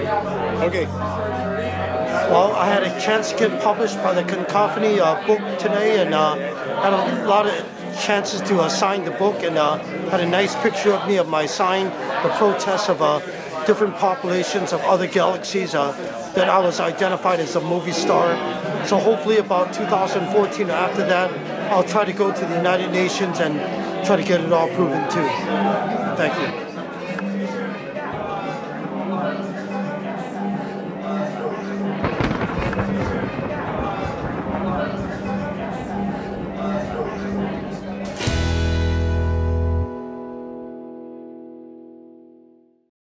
Okay. Well, I had a chance to get published by the Cacophoney book today, and had a lot of chances to sign the book, and had a nice picture of me of my sign, the protests of different populations of other galaxies that I was identified as a movie star. So hopefully about 2014 or after that, I'll try to go to the United Nations and try to get it all proven too. Thank you.